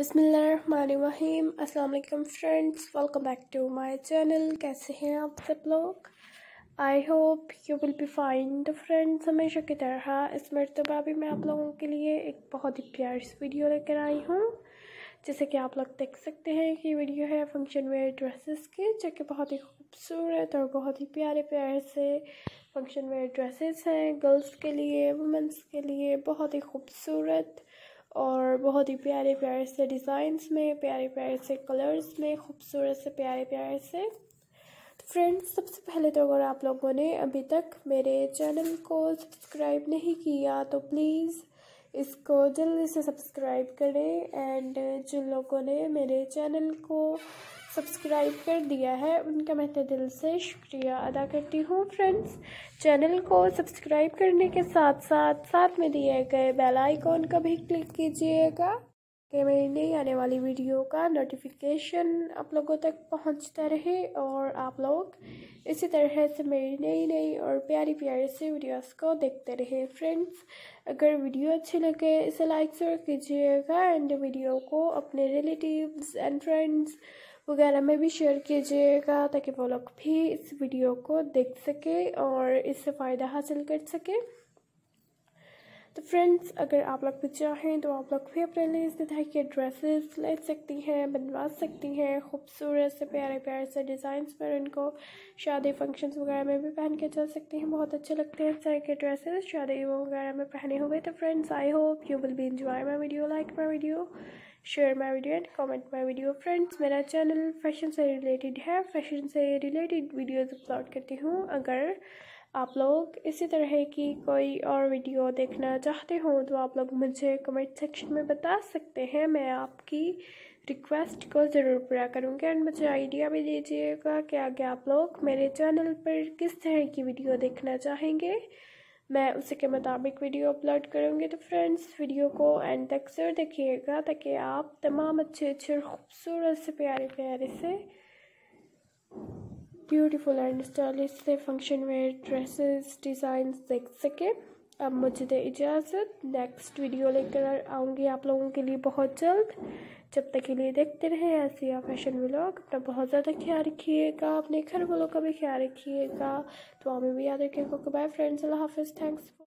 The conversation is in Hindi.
बिस्मिल्लाहिर्रहमानिर्रहीम। अस्सलाम वालेकुम friends, welcome back to my channel. कैसे हैं आप सब लोग? I hope you will be fine. तो फ्रेंड्स, हमेशा की तरह इस मरतबा भी मैं आप लोगों के लिए एक बहुत ही प्यारी सी वीडियो लेकर आई हूँ। जैसे कि आप लोग देख सकते हैं कि वीडियो है फंक्शन वेयर ड्रेसेस की, जो कि बहुत ही खूबसूरत और बहुत ही प्यारे प्यारे से फंक्शन वेयर ड्रेसेस हैं गर्ल्स के लिए, वुमेंस के लिए। बहुत ही खूबसूरत और बहुत ही प्यारे प्यारे से डिज़ाइंस में, प्यारे प्यारे से कलर्स में, खूबसूरत से प्यारे प्यारे से। तो फ्रेंड्स, सबसे पहले तो अगर आप लोगों ने अभी तक मेरे चैनल को सब्सक्राइब नहीं किया तो प्लीज़ इसको जल्दी से सब्सक्राइब करें। एंड जिन लोगों ने मेरे चैनल को सब्सक्राइब कर दिया है उनका मैं दिल से शुक्रिया अदा करती हूँ। फ्रेंड्स, चैनल को सब्सक्राइब करने के साथ साथ साथ में दिए गए बेल आइकॉन का भी क्लिक कीजिएगा कि मेरी नई आने वाली वीडियो का नोटिफिकेशन आप लोगों तक पहुंचता रहे और आप लोग इसी तरह से मेरी नई नई और प्यारी प्यारी सी वीडियोस को देखते रहे। फ्रेंड्स, अगर वीडियो अच्छी लगे इसे लाइक ज़रूर कीजिएगा एंड वीडियो को अपने रिलेटिव्स एंड फ्रेंड्स वगैरह में भी शेयर कीजिएगा ताकि वो लोग भी इस वीडियो को देख सके और इससे फ़ायदा हासिल कर सके। तो फ्रेंड्स, अगर आप लोग भी चाहें तो आप लोग भी अपने लिए इस तरह के ड्रेसेस ले सकती हैं, बनवा सकती हैं। खूबसूरत से प्यारे प्यारे से डिज़ाइंस पर उनको शादी फंक्शंस वगैरह में भी पहन के चल सकती हैं। बहुत अच्छे लगते हैं इस तरह के ड्रेसेस शादी वगैरह में पहने हुए। तो friends, I hope you will be enjoy my video, like my video, share my video and comment my video. Friends, मेरा चैनल फैशन से रिलेटेड है, फैशन से रिलेटेड वीडियोज़ अपलोड करती हूँ। अगर आप लोग इसी तरह की कोई और वीडियो देखना चाहते हो तो आप लोग मुझे कमेंट सेक्शन में बता सकते हैं। मैं आपकी रिक्वेस्ट को ज़रूर पूरा करूँगी एंड मुझे आइडिया भी दीजिएगा कि आगे आप लोग मेरे चैनल पर किस तरह की वीडियो देखना चाहेंगे। मैं उसी के मुताबिक वीडियो अपलोड करूँगी। तो फ्रेंड्स, वीडियो को एंड तक ज़रूर देखिएगा ताकि आप तमाम अच्छे अच्छे खूबसूरत से प्यारे प्यारे से ब्यूटीफुल एंड स्टाइलिश से फंक्शन वेयर ड्रेसेस डिज़ाइंस देख सके। अब मुझे दे इजाज़त, नेक्स्ट वीडियो लेकर आऊँगी आप लोगों के लिए बहुत जल्द। जब तक के लिए देखते रहें ऐसे या फैशन व्लॉग। अपना बहुत ज़्यादा ख्याल रखिएगा, अपने घर वालों का भी ख्याल रखिएगा। तो हमें भी याद रखिएगा। बाय फ्रेंड्स, अल्लाह हाफिज़, थैंक्स।